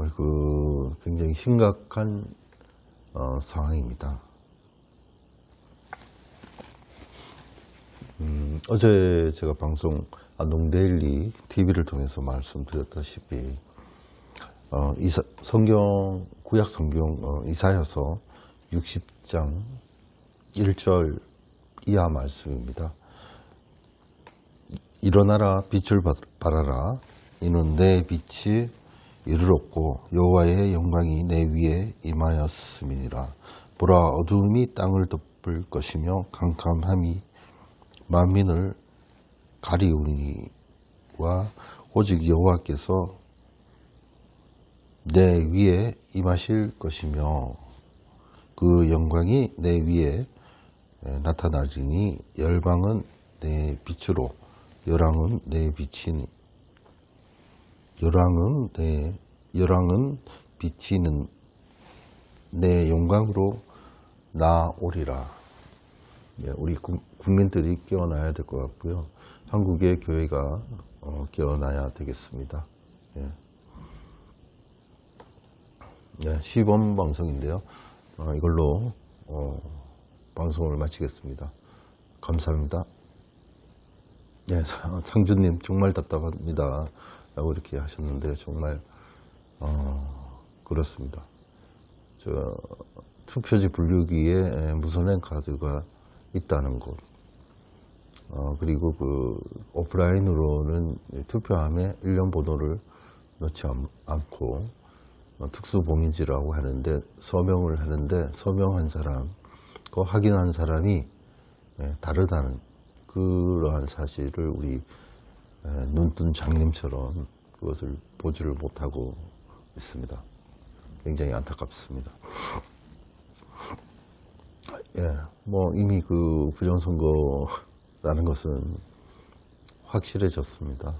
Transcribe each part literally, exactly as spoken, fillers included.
그 굉장히 심각한 어, 상황입니다. 음, 어제 제가 방송 안동데일리 티비를 통해서 말씀드렸다시피 어, 이사, 성경 구약 성경 어, 이사야서 육십 장 일 절 이하 말씀입니다. 일어나라 빛을 발하라 이는 내 빛이 이르렀고 여호와의 영광이 내 위에 임하였음이니라. 보라 어두움이 땅을 덮을 것이며 캄캄함이 만민을 가리우니와 오직 여호와께서 내 위에 임하실 것이며 그 영광이 내 위에 나타나리니 열방은 내 빛으로 열왕은 내 빛이니 열왕은 내 열왕은 비치는 내 영광으로 나오리라. 예, 우리 국민들이 깨어나야 될 것 같고요. 한국의 교회가 어, 깨어나야 되겠습니다. 예. 예, 시범 방송인데요. 어, 이걸로 어, 방송을 마치겠습니다. 감사합니다. 예, 상주님 정말 답답합니다. 라고 이렇게 하셨는데요. 정말 어, 그렇습니다. 저 투표지 분류기에 무선행 카드가 있다는 것, 어, 그리고 그 오프라인으로는 투표함에 일련 번호를 넣지 않고 어, 특수봉인지라고 하는데 서명을 하는데 서명한 사람, 그 확인한 사람이 예, 다르다는 그러한 사실을 우리 예, 눈뜬 장님처럼 그것을 보지를 못하고 있습니다. 굉장히 안타깝습니다. 예, 뭐 이미 그 부정선거라는 것은 확실해졌습니다.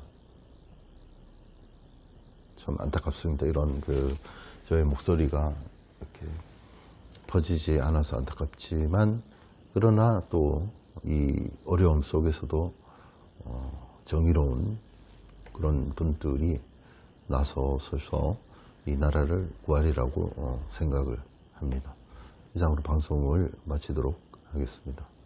참 안타깝습니다. 이런 그 저의 목소리가 이렇게 퍼지지 않아서 안타깝지만 그러나 또 이 어려움 속에서도 어, 정의로운 그런 분들이 나서서 이 나라를 구하리라고 어, 생각을 합니다. 이상으로 방송을 마치도록 하겠습니다.